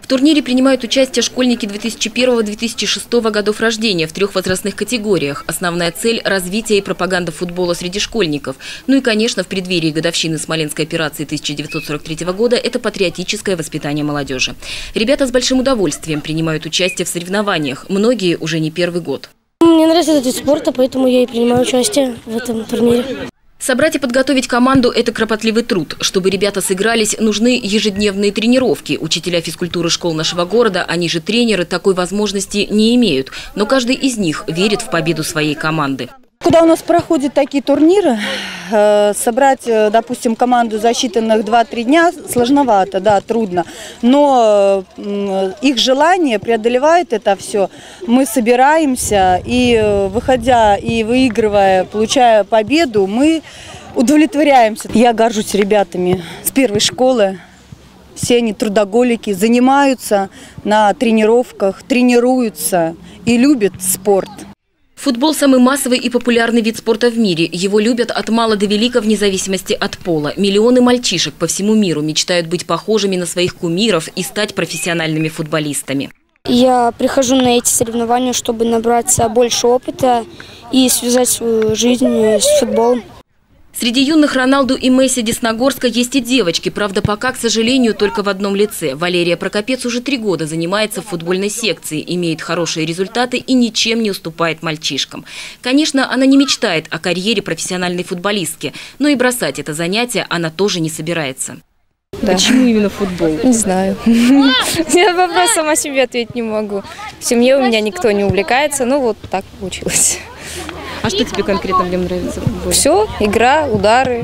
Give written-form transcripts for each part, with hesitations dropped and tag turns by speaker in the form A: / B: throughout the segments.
A: турнире принимают участие школьники 2001-2006 годов рождения в 3 возрастных категориях. Основная цель – развитие и пропаганда футбола среди школьников. Ну и, конечно, в преддверии годовщины Смоленской операции 1943 года – это патриотическое воспитание молодежи. Ребята с большим удовольствием принимают участие в соревнованиях. Многие уже не первый год.
B: Мне нравится этот вид спорта, поэтому я и принимаю участие в этом турнире.
A: Собрать и подготовить команду – это кропотливый труд. Чтобы ребята сыгрались, нужны ежедневные тренировки. Учителя физкультуры школ нашего города, они же тренеры, такой возможности не имеют. Но каждый из них верит в победу своей команды.
C: Когда у нас проходят такие турниры, собрать, допустим, команду за считанных 2-3 дня сложновато, да, трудно. Но их желание преодолевает это все. Мы собираемся и, выходя и выигрывая, получая победу, мы удовлетворяемся. Я горжусь ребятами с первой школы. Все они трудоголики, занимаются на тренировках, тренируются и любят спорт.
A: Футбол – самый массовый и популярный вид спорта в мире. Его любят от мала до велика вне зависимости от пола. Миллионы мальчишек по всему миру мечтают быть похожими на своих кумиров и стать профессиональными футболистами.
B: Я прихожу на эти соревнования, чтобы набраться больше опыта и связать свою жизнь с футболом.
A: Среди юных Роналду и Месси Десногорска есть и девочки. Правда, пока, к сожалению, только в одном лице. Валерия Прокопец уже 3 года занимается в футбольной секции, имеет хорошие результаты и ничем не уступает мальчишкам. Конечно, она не мечтает о карьере профессиональной футболистки, но и бросать это занятие она тоже не собирается.
D: Да. Почему именно футбол?
E: Не знаю. Я вопрос сама себе ответить не могу. В семье у меня никто не увлекается, ну вот так получилось.
D: А что тебе конкретно в нем нравится в футболе?
E: Все, игра, удары,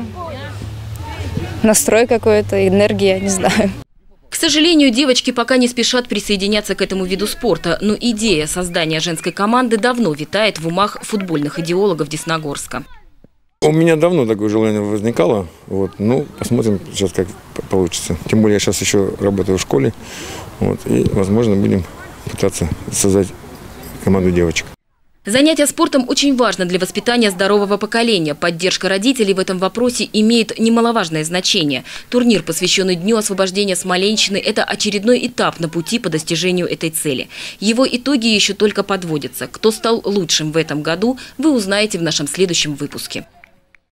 E: настрой какой-то, энергия, не знаю.
A: К сожалению, девочки пока не спешат присоединяться к этому виду спорта, но идея создания женской команды давно витает в умах футбольных идеологов Десногорска.
F: У меня давно такое желание возникало. Вот, ну, посмотрим сейчас, как получится. Тем более я сейчас еще работаю в школе. Вот, и, возможно, будем пытаться создать команду девочек.
A: Занятие спортом очень важно для воспитания здорового поколения. Поддержка родителей в этом вопросе имеет немаловажное значение. Турнир, посвященный Дню освобождения Смоленщины, это очередной этап на пути по достижению этой цели. Его итоги еще только подводятся. Кто стал лучшим в этом году, вы узнаете в нашем следующем выпуске.